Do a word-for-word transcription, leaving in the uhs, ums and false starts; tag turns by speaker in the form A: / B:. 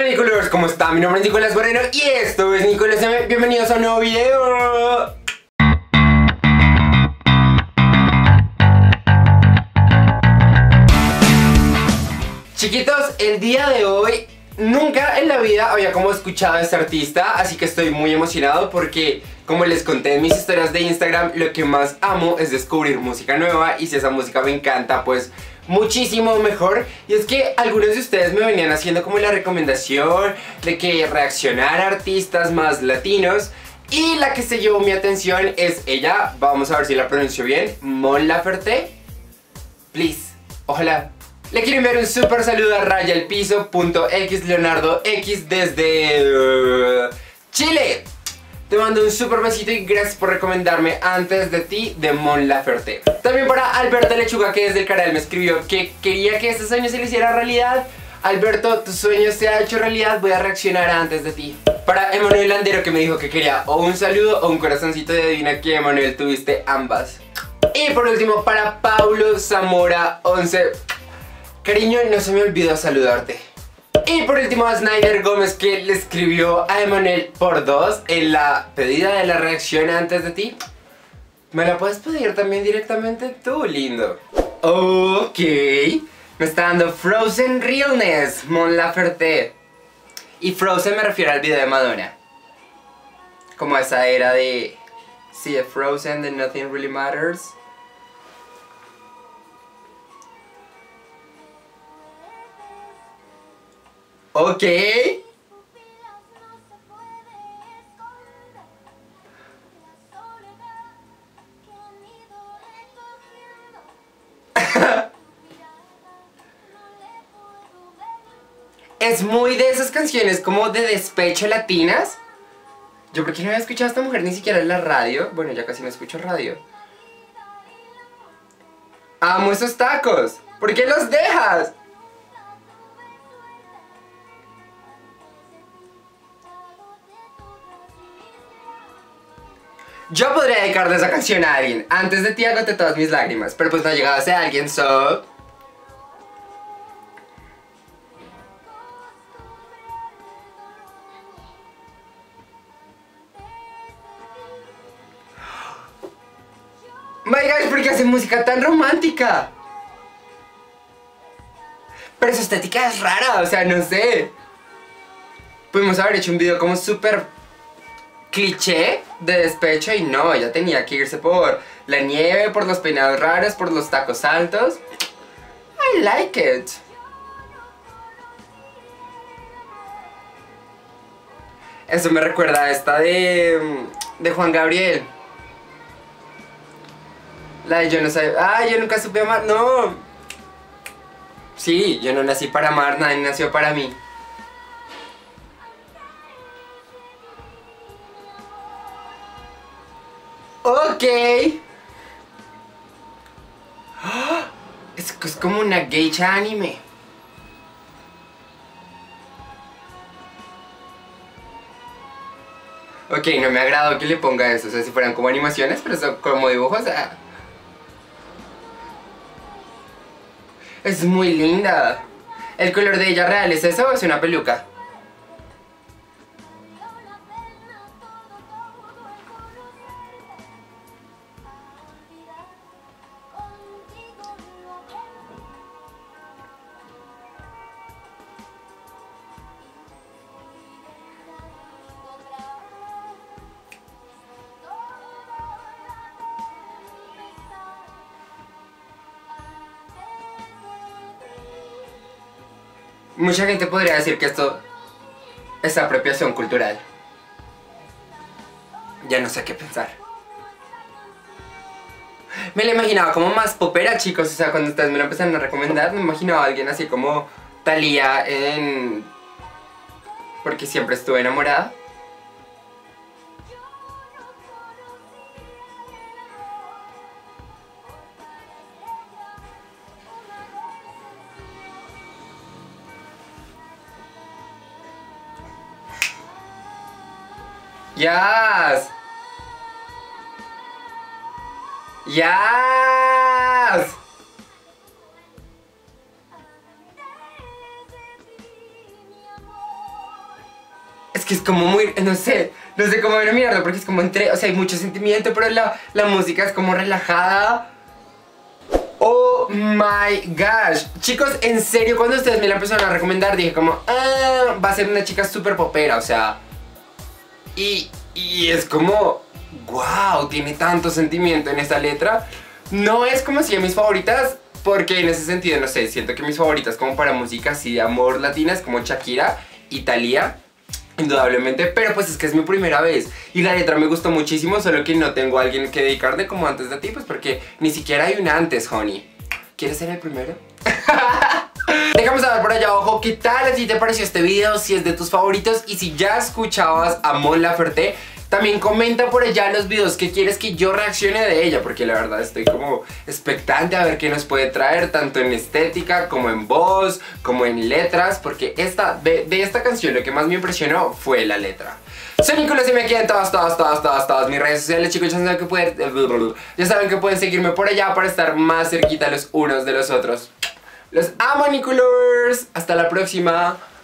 A: Hola Nicolás, ¿cómo está? Mi nombre es Nicolás Moreno y esto es Nicolás M. Bienvenidos a un nuevo video. Chiquitos, el día de hoy nunca en la vida había como escuchado a este artista, así que estoy muy emocionado porque, como les conté en mis historias de Instagram, lo que más amo es descubrir música nueva, y si esa música me encanta, pues muchísimo mejor. Y es que algunos de ustedes me venían haciendo como la recomendación de que reaccionara a artistas más latinos, y la que se llevó mi atención es ella, vamos a ver si la pronuncio bien, Mon Laferte. Please, ojalá. Le quiero enviar un super saludo a rayalpiso.x Leonardo X desde uh, Chile. Te mando un super besito y gracias por recomendarme Antes de ti de Mon Laferte. También para Alberto Lechuga, que desde el canal me escribió que quería que este sueño se le hiciera realidad. Alberto, tu sueño se ha hecho realidad, voy a reaccionar a Antes de ti. Para Emanuel Landero, que me dijo que quería o un saludo o un corazoncito, de adivina que, Emanuel, tuviste ambas. Y por último para Paulo Zamora once. Cariño, no se me olvidó saludarte. Y por último a Snyder Gómez, que le escribió a Emanuel por dos en la pedida de la reacción a Antes de ti. ¿Me la puedes pedir también directamente tú, lindo? Ok. Me está dando Frozen Realness, Mon Laferte. Y Frozen me refiero al video de Madonna. Como esa era de... sí, Frozen, de Nothing Really Matters. Ok. Es muy de esas canciones como de despecho latinas. Yo porque no había escuchado a esta mujer ni siquiera en la radio. Bueno, ya casi no escucho radio. Amo esos tacos. ¿Por qué los dejas? Yo podría dedicarle esa canción a alguien. Antes de ti agoté todas mis lágrimas, pero pues no ha llegado a ser alguien, so... My gosh, ¿por qué hace música tan romántica? Pero su estética es rara, o sea, no sé. Pudimos haber hecho un video como súper cliché de despecho y no, ella tenía que irse por la nieve, por los peinados raros, por los tacos altos. I like it. Eso me recuerda a esta de, de Juan Gabriel. La de Yo no sé. Ah, yo nunca supe amar. No. Sí, yo no nací para amar, nadie nació para mí. Ok. Es, es como una geisha anime. Ok, no me agrado que le ponga eso. O sea, si fueran como animaciones, pero son como dibujos. O sea, es muy linda. ¿El color de ella real es eso o es una peluca? Mucha gente podría decir que esto es apropiación cultural. Ya no sé qué pensar. Me la imaginaba como más popera, chicos. O sea, cuando ustedes me lo empezaron a recomendar, me imaginaba a alguien así como Thalía en... Porque siempre estuve enamorada. Yes. Yes. es que es como muy, no sé, no sé cómo mirarlo porque es como entre, o sea, hay mucho sentimiento, pero la, la música es como relajada. Oh my gosh. Chicos, en serio, cuando ustedes me la empezaron a recomendar, dije como, ah, va a ser una chica súper popera, o sea. Y, y es como, wow, tiene tanto sentimiento en esta letra. No es como si de mis favoritas, porque en ese sentido, no sé, siento que mis favoritas como para música así de amor latina es como Shakira y Thalía, indudablemente, pero pues es que es mi primera vez y la letra me gustó muchísimo, solo que no tengo a alguien que dedicarle como antes de ti, pues porque ni siquiera hay una antes, honey. ¿Quieres ser el primero? Dejamos saber por allá abajo qué tal, a ti te pareció este video, si es de tus favoritos y si ya escuchabas a Mon Laferte. También comenta por allá los videos que quieres que yo reaccione de ella, porque la verdad estoy como expectante a ver qué nos puede traer, tanto en estética, como en voz, como en letras, porque esta, de, de esta canción lo que más me impresionó fue la letra. Soy Nicolás y me quedan todas, todas, todas, todas, todas mis redes sociales, chicos, ya saben que pueden, ya saben que pueden seguirme por allá para estar más cerquita los unos de los otros. Los amo, Nicolás. Hasta la próxima.